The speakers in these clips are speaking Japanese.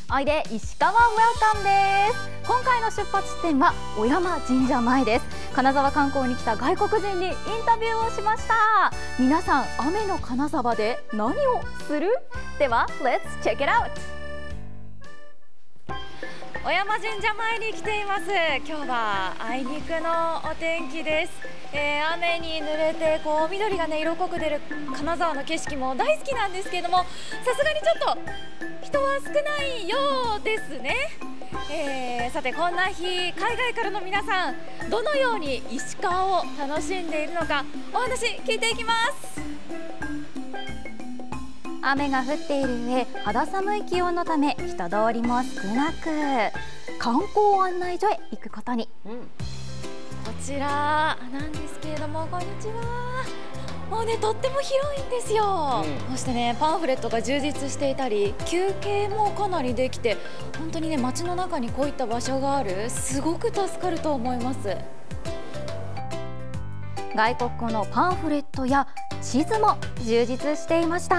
おいで石川ウェルカムです。今回の出発地点は小山神社前です。金沢観光に来た外国人にインタビューをしました。皆さん、雨の金沢で何をする？では Let's check it out。小山神社前に来ています。今日はあいにくのお天気です。雨に濡れて緑が色濃く出る金沢の景色も大好きなんですけれども、さすがにちょっと人は少ないようですね。さてこんな日、海外からの皆さんどのように石川を楽しんでいるのかお話聞いていきます。雨が降っている上、肌寒い気温のため人通りも少なく、観光案内所へ行くことに。こちらなんですけれども、こんにちは。もうね、とっても広いんですよ。そしてね、パンフレットが充実していたり、休憩もかなりできて、本当にね、街の中にこういった場所がある、すごく助かると思います。外国語のパンフレットや地図も充実していました。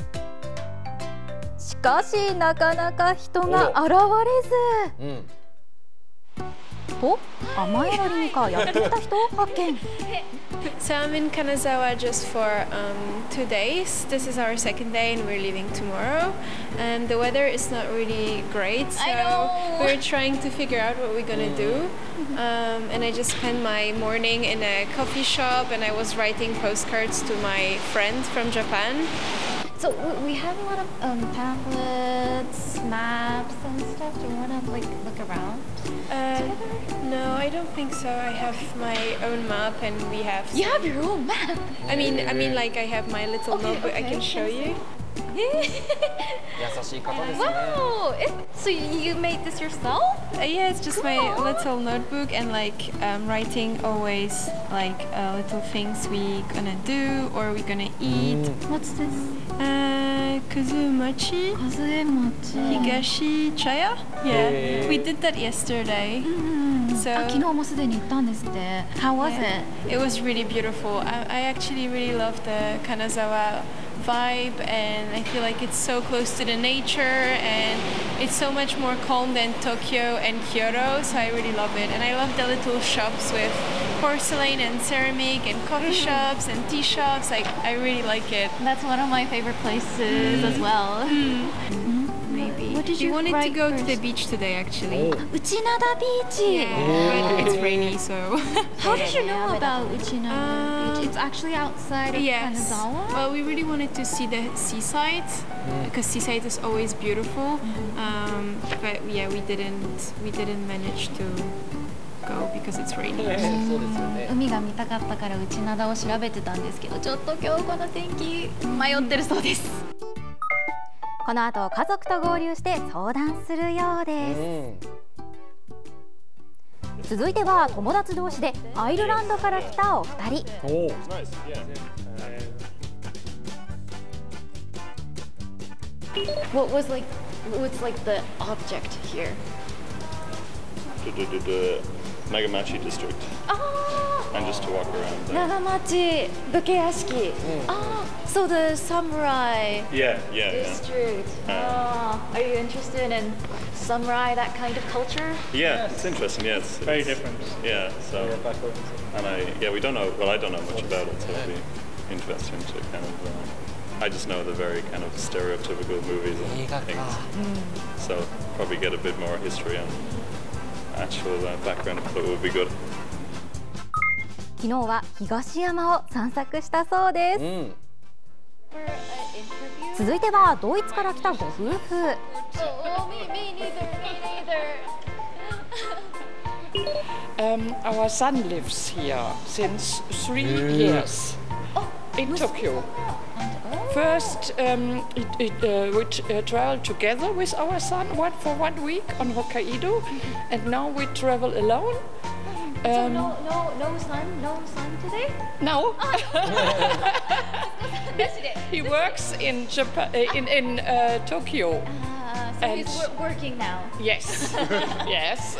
しかしなかなか人が現れず、と雨宿りにかやってきた人を発見。 So I'm in Kanazawa just for 2 days. This is our second day and we're leaving tomorrow. And the weather is not really great, so we're trying to figure out what we're gonna do. And I just spent my morning in a coffee shop and I was writing postcards to my friend from Japan. So we have a lot of pamphlets, maps and stuff. Do you want to look around? No, I don't think so. I have my own map and we have. You have your own map? I mean, like I have my little notebook. I can show you. Wow! So you made this yourself? Yeah, it's just my little notebook and like writing always like little things we gonna do or we gonna eat. What's this? Kazumachi. Higashi Chaya? Yeah, we did that yesterday. So 昨日もすでに行ったんですって。How was it? It was really beautiful. I actually really loved the Kanazawa vibe and I feel like it's so close to the nature and it's so much more calm than Tokyo and Kyoto, so I really love it. And I love the little shops with porcelain and ceramic and coffee shops and tea shops. Like, I really like it. That's one of my favorite places as well. Maybe. What did We you wanted write to go first? to the beach today actually. Uchinada Beach. But it's rainy, so. How did you know about Uchinada Beach? It's actually outside of Kanazawa? Well, we really wanted to see the seaside because seaside is always beautiful. But yeah, we didn't manage to go because it's raining. 海が見たかったから内灘を調べてたんですけど、ちょっと今日この天気迷ってるそうです。この後家族と合流して相談するようです。続いては友達同士でアイルランドから来たお二人。What's like the object here? The Nagamachi district. And just to walk around there. Nagamachi 武家屋敷。So the samurai district. Are you interested in samurai, that kind of culture? Yeah, it's interesting. Yes, very different. Yeah, so and we don't know. Well, I don't know much about it, so it'll be interesting to kind of. I just know the very kind of stereotypical movies and things. So probably get a bit more history and actual background, but it would be good. 昨日は東山を散策したそうです。続いてはドイツから来たご夫婦。 Our son lives here since 3 years in Tokyo. First, we traveled together with our son for 1 week on Hokkaido, and now we travel alone. So no son today? No. He works in Japan, in Tokyo. So he's working now. Yes. Yes.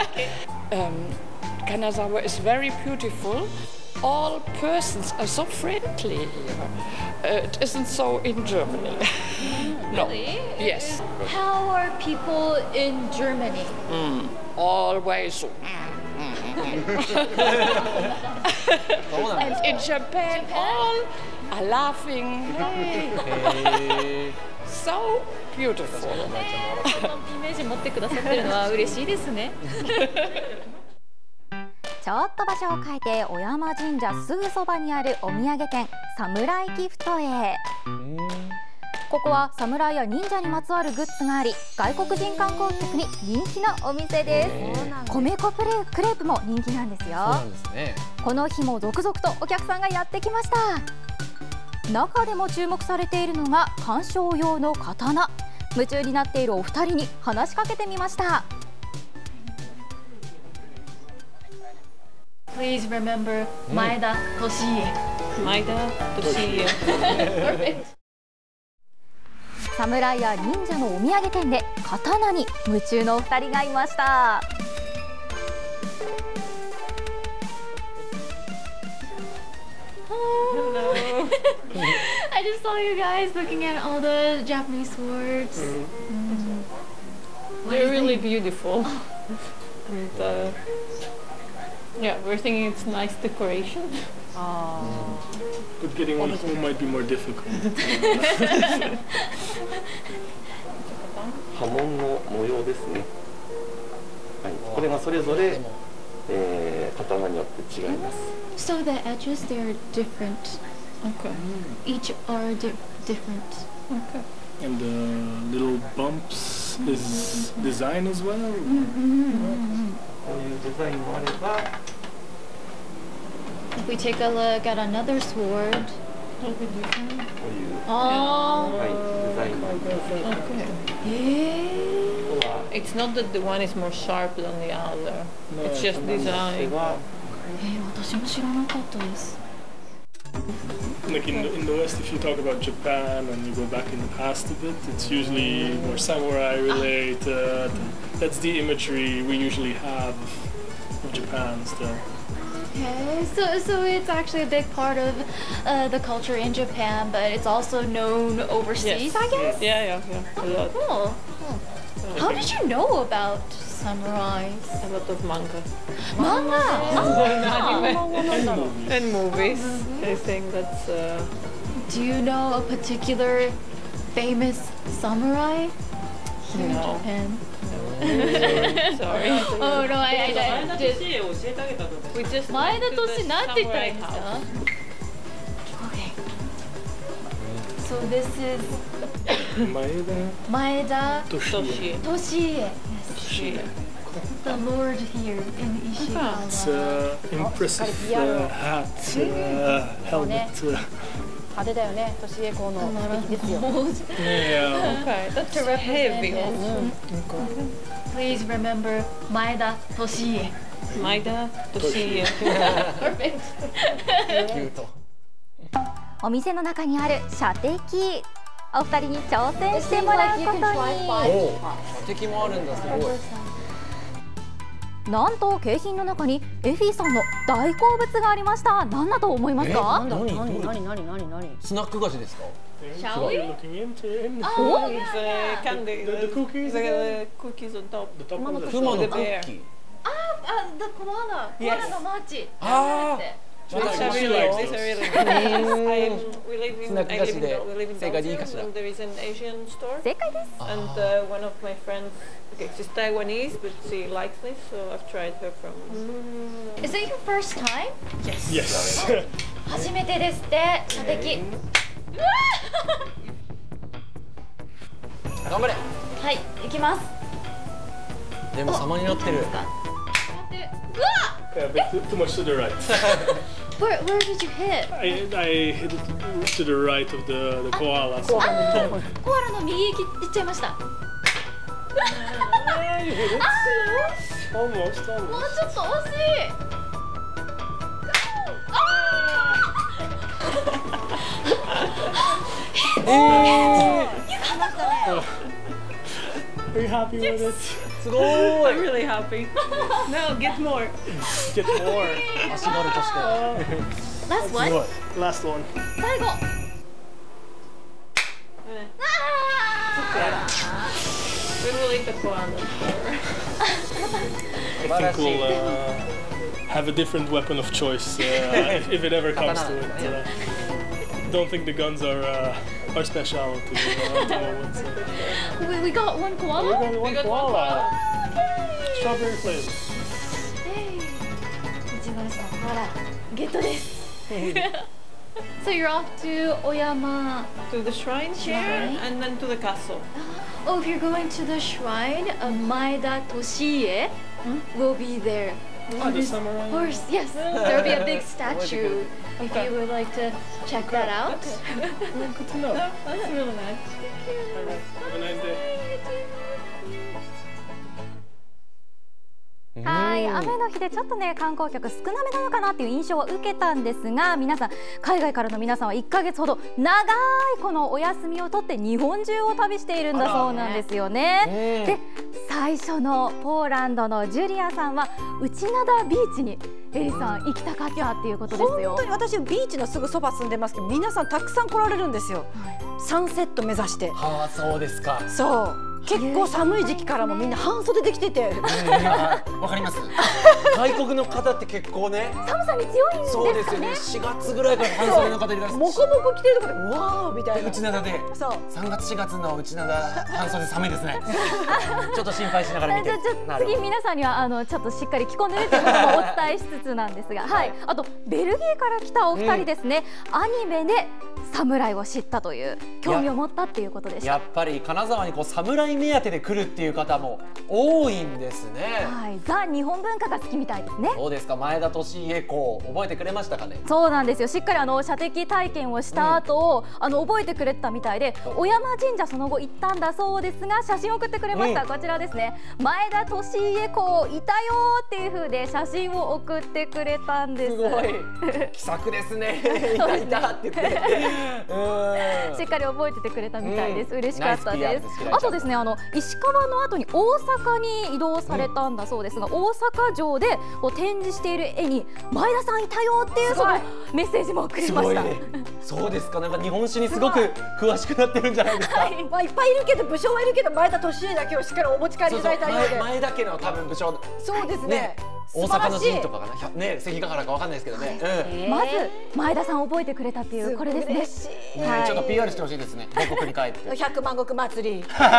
Kanazawa is very beautiful. All persons are so friendly here. It isn't so in Germany. No. Really? Yes. How are people in Germany? Always. And in Japan, all are laughing. So beautiful. そのイメージ持ってくださってるのは嬉しいですね。ちょっと場所を変えて小山神社すぐそばにあるお土産店サムライギフトへ。ここは侍や忍者にまつわるグッズがあり、外国人観光客に人気のお店です。米粉クレープも人気なんですよ。この日も続々とお客さんがやってきました。中でも注目されているのが鑑賞用の刀。夢中になっているお二人に話しかけてみました。Please remember 前田利家。 前田利家。 侍や忍者のお土産店で刀に夢中のお二人がいました。I just saw you guys looking at all the Japanese swords. They're really beautiful. And yeah, we're thinking it's nice decoration. But getting one home might be more difficult. 刃文の模様ですね。はい、これがそれぞれ、刀によって違います。 So the edges, they're different. Okay. Each are different. Okay. And the little bumps is design as well? こういうデザインもあれば、 If we take a look at another sword. こういう、 あはい、デザインもあります。 It's not that the one is more sharp than the other. It's just design. 私も知らなかったです。 Like in the West, if you talk about Japan and you go back in the past a bit, it's usually more samurai related. That's the imagery we usually have of Japan still. Okay, so it's actually a big part of the culture in Japan, but it's also known overseas, I guess? Yeah. A lot. Cool. How did you know about samurais? A lot of manga. Manga! And movies. I think that's... Do you know a particular famous samurai here in No. Japan? Sorry. Oh no, I did. We just 前田 went to 利 the なんて言ったらいいんです samurai か house. Okay. So this is Maeda 前田 Toshie. Toshie. 利家 Toshie. The Lord here in It's Ishikawa. impressive hat, helmet. 派手だよね、年江公の敵ですよ。 Yeah. Okay, that's To represent heavy. it. Please remember 前田利家 Maeda Toshie. Perfect. お店の中にある射的。お二人に挑戦してもらうことに。 射的もあるんだ、すごい。 なんと景品の中にエフィーさんの大好物がありました。何だと思いますか？ 何スナック菓子ですか？ Shall we? Looking into it. Oh, It's candy. The cookies? The cookies on top. The top of the 熊のク The ッ bear. キー。 コアラのマーチ。 ああ。 These are really, these are really nice. We live in, Snack I live in, 菓子で we live in 正解でいいかし Belgium ら。 and there is an Asian store. 正解です。 And one of my friends, okay, she's Taiwanese, but she likes this, so I've tried her from. Is it your first time? Yes. 初めてですって射的。 頑張れ。 はい、行きます。 でも様になってる。 うわ Yeah, a bit too much to the right. Where did you hit? I hit it to the right of the koala. コアラの右行っちゃいました。 Almost, もう almost. ちょっと惜しい。 Are you happy with it? すごー I'm really happy. No, get more. Get more. 足軽として。 Last one? Last one. 最後。 will eat the koala. I think we'll have a different weapon of choice if it ever comes to it. Don't think the guns are our specialty at the moment. So. We got one koala? We got one koala. Strawberry flavor. So you're off to Oyama? To the shrine here and then to the castle. Oh, if you're going to the shrine, Maeda Toshie will be there. The samurai. Of course, yes. There will be a big statue if you would like to check that out. Good to know. That's really nice. Have a nice day. はい、雨の日でちょっとね観光客少なめなのかなっていう印象を受けたんですが、皆さん海外からの皆さんは1ヶ月ほど長いこのお休みを取って日本中を旅しているんだそうなんですよね。で、最初のポーランドのジュリアさんは内灘ビーチにエリさん行きたかったっていうことですよ。 本当に私ビーチのすぐそば住んでますけど、皆さんたくさん来られるんですよ。サンセット目指して。 はあ、そうですか。 そう。結構寒い時期からもみんな半袖できてて、 わかります。外国の方って結構ね、 寒さに強いんですかね。 そうですよね。4月ぐらいから半袖の方いらっしゃる。 モコモコ着てるところでうわーみたいな。 内灘で、そう。3月4月の内灘半袖寒いですね。ちょっと心配しながら見て。 次皆さんにはちょっとしっかり着込んでねっていうこともお伝えしつつなんですが、はい。あとベルギーから来たお二人ですね。アニメで侍を知ったという興味を持ったっていうことでした。 やっぱり金沢にこう侍目当てで来るっていう方も多いんですね。 はい、ザ日本文化が好きみたいですね。 そうですか。前田利家公覚えてくれましたかね。 そうなんですよ。しっかり射的体験をした後、覚えてくれたみたいで、小山神社その後行ったんだそうですが、写真を送ってくれました。こちらですね。前田利家公いたよっていう風で写真を送ってくれたんです。 すごい気さくですね。いたいたって言って。 しっかり覚えててくれたみたいです。嬉しかったです。あとですね、石川の後に大阪に移動されたんだそうですが、大阪城で展示している絵に前田さんいたよっていうそのメッセージもくれました。 そうですか。なんか日本史にすごく詳しくなってるんじゃないですか。 まあいっぱいいるけど武将はいるけど、前田利家だけをしっかりお持ち帰りいただいたようで。 前田家の多分武将。 そうですね。 大阪の陣とかかな、ね、関ヶ原かわかんないですけどね。 まず前田さん覚えてくれたっていうこれですね。 ちょっと PR してほしいですね。母国に帰って。 100万石祭り。 覚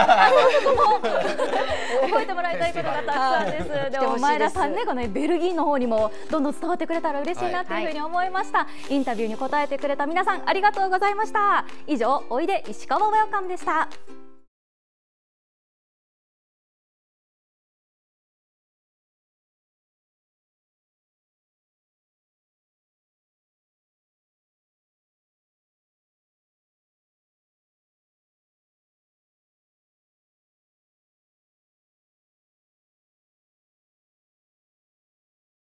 えてもらいたいことがたくさんです。でも前田さんね、このベルギーの方にもどんどん伝わってくれたら嬉しいなというふうに思いました。インタビューに答えてくれた皆さんありがとうございました。以上、おいで石川ウェルカムでした。